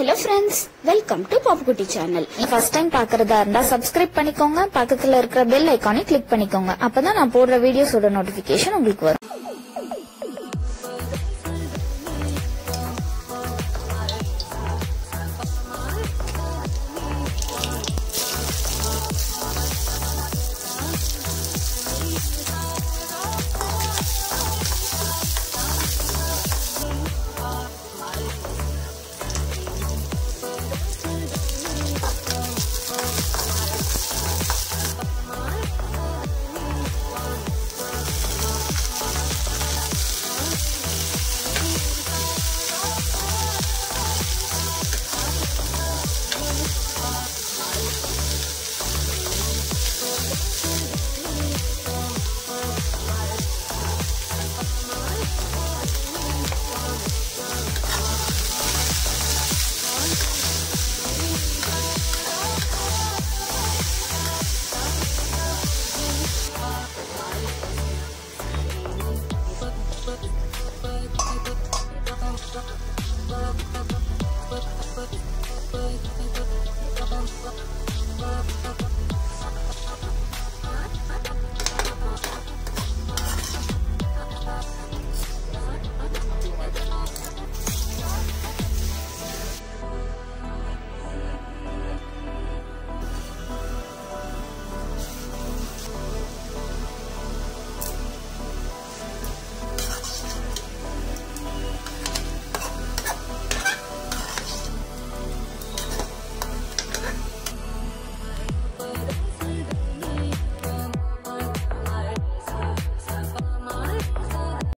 Hello friends, welcome to Popkutti channel. First time பார்க்கறதா இருந்தா subscribe பண்ணிக்கோங்க, பக்கத்துல இருக்கிற bell icon-ஐ click பண்ணிக்கோங்க. அப்பதான் நான் போடுற வீடியோஸோட notification உங்களுக்கு வரும்.